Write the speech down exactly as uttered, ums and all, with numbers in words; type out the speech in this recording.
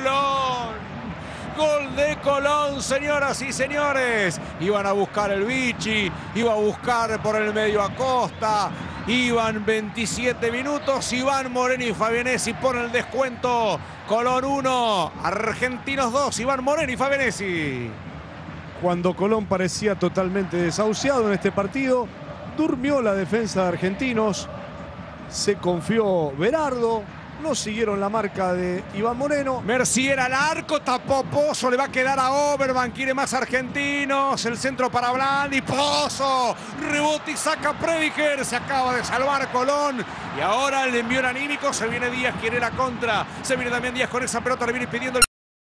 Colón. Gol de Colón, señoras y señores. Iban a buscar el Vichy, iba a buscar por el medio Acosta. Iban veintisiete minutos. Iván Moreno y Fabianesi ponen el descuento. Colón uno, Argentinos dos. Iván Moreno y Fabianesi. Cuando Colón parecía totalmente desahuciado en este partido, durmió la defensa de Argentinos. Se confió Berardo. No siguieron la marca de Iván Moreno. Mercier al arco, tapó Pozo, le va a quedar a Oberban, quiere más Argentinos. El centro para Blandi, Pozo, rebote y saca Prediger. Se acaba de salvar Colón. Y ahora el envío anímico, se viene Díaz, quiere la contra. Se viene también Díaz con esa pelota, le viene pidiendo el...